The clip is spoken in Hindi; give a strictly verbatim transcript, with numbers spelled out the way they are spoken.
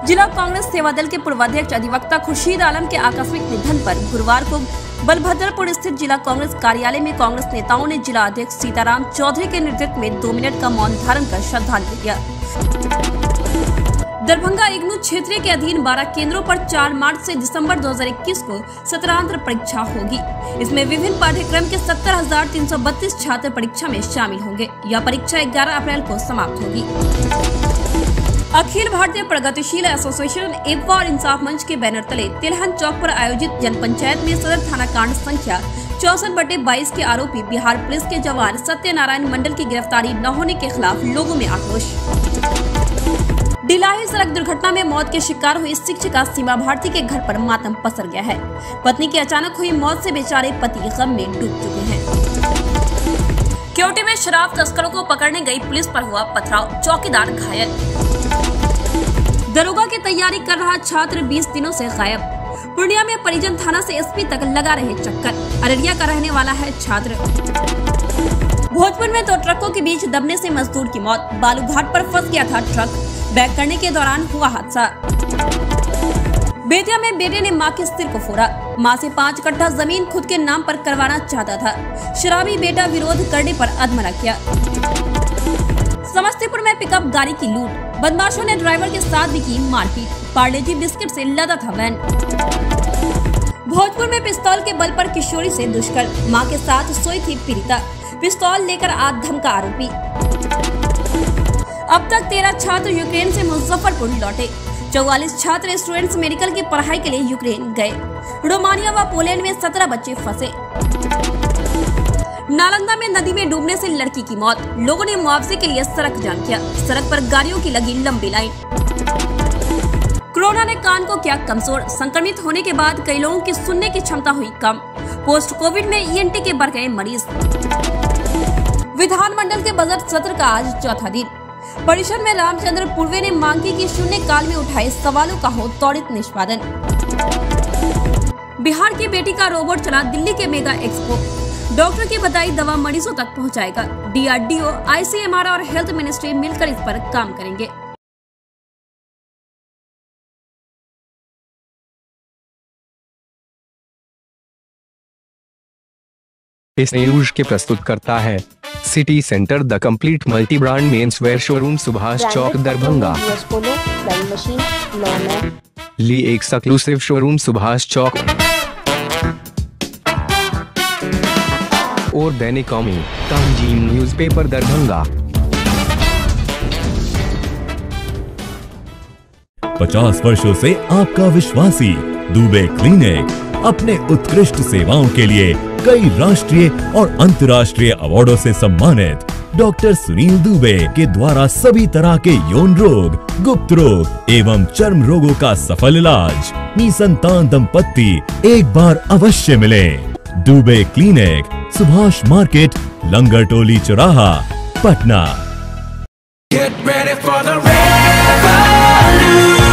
जिला कांग्रेस सेवा दल के पूर्व अध्यक्ष अधिवक्ता खुर्शीद आलम के आकस्मिक निधन पर गुरुवार को बलभद्रपुर स्थित जिला कांग्रेस कार्यालय में कांग्रेस नेताओं ने जिला अध्यक्ष सीताराम चौधरी के नेतृत्व में दो मिनट का मौन धारण कर श्रद्धांजलि दिया। दरभंगा इग्नू क्षेत्र के अधीन बारह केंद्रों पर चार मार्च से दिसंबर दो हज़ार इक्कीस को सत्रांत परीक्षा होगी। इसमें विभिन्न पाठ्यक्रम के सत्तर हजार तीन सौ बत्तीस छात्र परीक्षा में शामिल होंगे। यह परीक्षा ग्यारह अप्रैल को समाप्त होगी। अखिल भारतीय प्रगतिशील एसोसिएशन एकता और इंसाफ मंच के बैनर तले तिलहन चौक पर आयोजित जनपंचायत में सदर थाना कांड संख्या चौसठ बटे बाईस के आरोपी बिहार पुलिस के जवान सत्यनारायण मंडल की गिरफ्तारी न होने के खिलाफ लोगों में आक्रोश। डिलाही सड़क दुर्घटना में मौत के शिकार हुई शिक्षिका सीमा भारती के घर पर मातम पसर गया है। पत्नी की अचानक हुई मौत से बेचारे पति गम में डूब चुके हैं। केवटी में शराब तस्करों को पकड़ने गई पुलिस पर हुआ पथराव, चौकीदार घायल। दरोगा की तैयारी कर रहा छात्र बीस दिनों से गायब। पूर्णिया में परिजन थाना से एसपी तक लगा रहे चक्कर। अररिया का रहने वाला है छात्र। भोजपुर में दो ट्रकों के बीच दबने से मजदूर की मौत। बालू घाट पर फंस गया था ट्रक, बैक करने के दौरान हुआ हादसा। बेतिया में बेटे ने मां के सिर को फोड़ा। मां से पाँच कट्ठा जमीन खुद के नाम पर करवाना चाहता था। शराबी बेटा विरोध करने पर अधमरा किया। समस्तीपुर में पिकअप गाड़ी की लूट। बदमाशों ने ड्राइवर के साथ भी की मारपीट। पार्ले-जी बिस्किट से लदा था वैन। भोजपुर में पिस्तौल के बल पर किशोरी से दुष्कर्म। मां के साथ सोई थी पीड़िता। पिस्तौल लेकर आत्महत्या आरोपी। अब तक तेरह छात्र यूक्रेन से मुजफ्फरपुर लौटे। चौवालीस छात्र स्टूडेंट्स मेडिकल की पढ़ाई के लिए यूक्रेन गए। रोमानिया व पोलैंड में सत्रह बच्चे फंसे। नालंदा में नदी में डूबने से लड़की की मौत। लोगों ने मुआवजे के लिए सड़क जाम किया। सड़क पर गाड़ियों की लगी लंबी लाइन। कोरोना ने कान को किया कमजोर। संक्रमित होने के बाद कई लोगों की सुनने की क्षमता हुई कम। पोस्ट कोविड में ईएनटी के बढ़ गए मरीज। विधानमंडल के बजट सत्र का आज चौथा दिन। परिषद में रामचंद्र पूर्वे ने मांग की कि शून्य काल में उठाए सवालों का हो त्वरित निष्पादन। बिहार की बेटी का रोबोट चला दिल्ली के मेगा एक्सपो। डॉक्टर की बताई दवा मरीजों तक पहुंचाएगा। डीआरडीओ, आईसीएमआर और हेल्थ मिनिस्ट्री मिलकर इस पर काम करेंगे। इस न्यूज के प्रस्तुत करता है city centre the complete multi brand men's wear showroom, Subhash Chowk, Darbhanga. Lee exclusive showroom, Subhash Chowk और दैनिक कौमी तंजीम न्यूज़पेपर, दरभंगा। पचास वर्षों से आपका विश्वासी दुबे क्लिनिक अपने उत्कृष्ट सेवाओं के लिए कई राष्ट्रीय और अंतर्राष्ट्रीय अवार्डों से सम्मानित डॉक्टर सुनील दुबे के द्वारा सभी तरह के यौन रोग, गुप्त रोग एवं चर्म रोगों का सफल इलाज। निसंतान दंपत्ति एक बार अवश्य मिले। Dubey clinic, Subhash market, Langar Toli Chauraha, Patna. Get ready for the revolution.